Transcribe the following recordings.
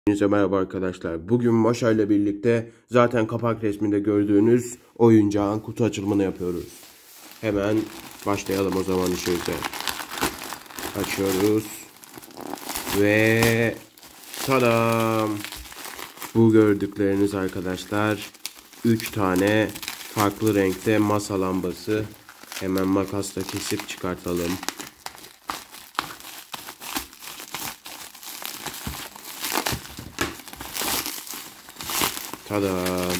Hepinize merhaba arkadaşlar. Bugün Maşa ile birlikte zaten kapak resminde gördüğünüz oyuncağın kutu açılımını yapıyoruz. Hemen başlayalım o zaman işimize. Açıyoruz. Ve tadam! Bu gördükleriniz arkadaşlar 3 tane farklı renkte masa lambası. Hemen makasla kesip çıkartalım. Tadam.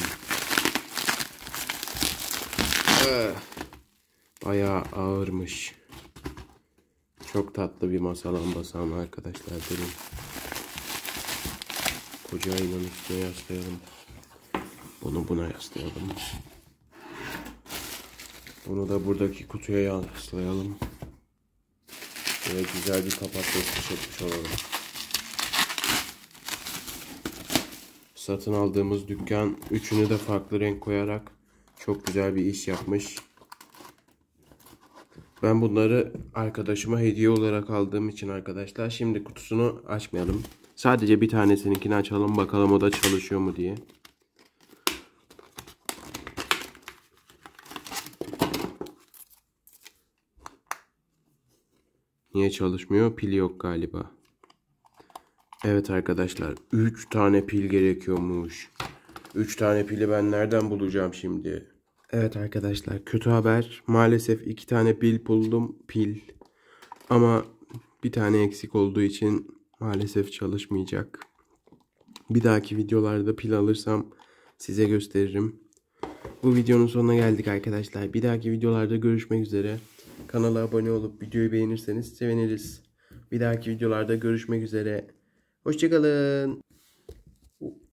Bayağı ağırmış. Çok tatlı bir masa lambası ama arkadaşlar durun. Koca aynanın üstüne yaslayalım. Bunu buna yaslayalım. Bunu da buradaki kutuya yaslayalım. Böyle güzel bir kapak resmi çekmiş olalım. Satın aldığımız dükkan üçünü de farklı renk koyarak çok güzel bir iş yapmış. Ben bunları arkadaşıma hediye olarak aldığım için arkadaşlar şimdi kutusunu açmayalım. Sadece bir tanesininkini açalım bakalım o da çalışıyor mu diye. Niye çalışmıyor? Pil yok galiba. Evet arkadaşlar 3 tane pil gerekiyormuş. 3 tane pili ben nereden bulacağım şimdi? Evet arkadaşlar kötü haber. Maalesef 2 tane pil buldum. Ama bir tane eksik olduğu için maalesef çalışmayacak. Bir dahaki videolarda pil alırsam size gösteririm. Bu videonun sonuna geldik arkadaşlar. Bir dahaki videolarda görüşmek üzere. Kanala abone olup videoyu beğenirseniz seviniriz. Bir dahaki videolarda görüşmek üzere. Hoşça kalın.